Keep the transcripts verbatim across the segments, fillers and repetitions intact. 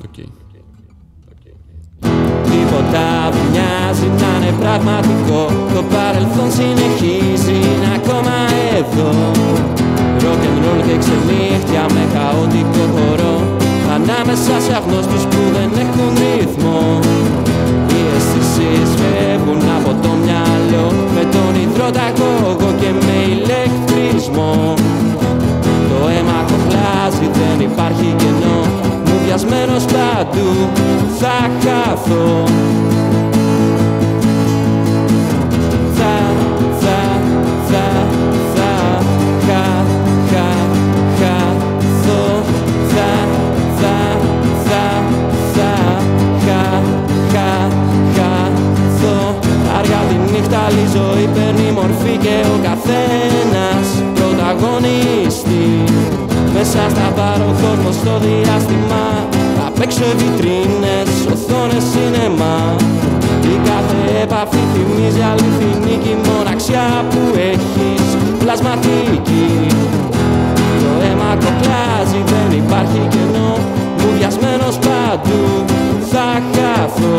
Okay. Τίποτα δεν μοιάζει να είναι πραγματικό. Το παρελθόν συνεχίζει να ακόμα εδώ. Rock and roll και ξενύχτια με χαοτικό χορό, ανάμεσα σε αγνώστους που δεν έχουν ρυθμό. Οι αισθήσεις φεύγουν από το μυαλό, με τον υδρόταγωγό και με ηλεκτρισμό. Το αίμα κοχλάζει, δεν υπάρχει κενό, μουδιασμένος παντού θα χαθώ. Θα, θα, θα, θα, χα, χα, χαθώ. Θα, θα, θα, θα, χα, χα, χαθώ. Αργά τη νύχτα άλλη ζωή παίρνει μορφή και ο καθένας πρωταγωνιστή. Μέσα στα μπαρ ο κόσμος στο διάστημα, απ' έξω οι βιτρίνες, οθόνες σινεμά. Η κάθε επαφή θυμίζει αληθινή κι η μοναξιά που έχεις πλασματική. Το αίμα κοκλάζει, δεν υπάρχει κενό, μουδιασμένος παντού θα χαθώ.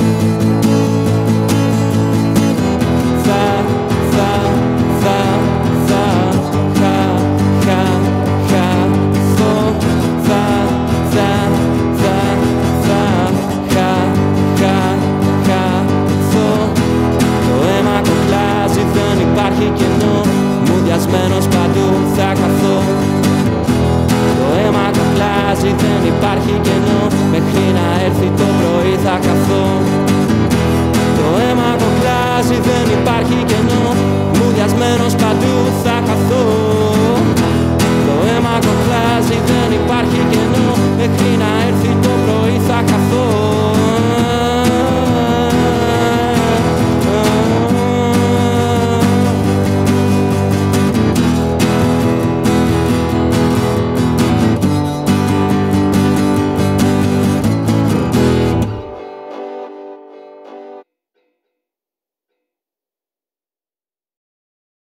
Θα, θα, θα, θα, χα, χα, χαθώ. Θα, θα, θα, θα, χα, χα, χαθώ. Το αίμα κοκλάζει, δεν υπάρχει κενό, μουδιασμένος παντού θα χαθώ. Το αίμα κοκλάζει, δεν υπάρχει κενό, μέχρι να έρθει το πρωί θα χαθώ. Το αίμα κοκλάζει, δεν υπάρχει κενό, μουδιασμένος παντού θα χαθώ. Το αίμα κοκλάζει, δεν υπάρχει κενό, μέχρι να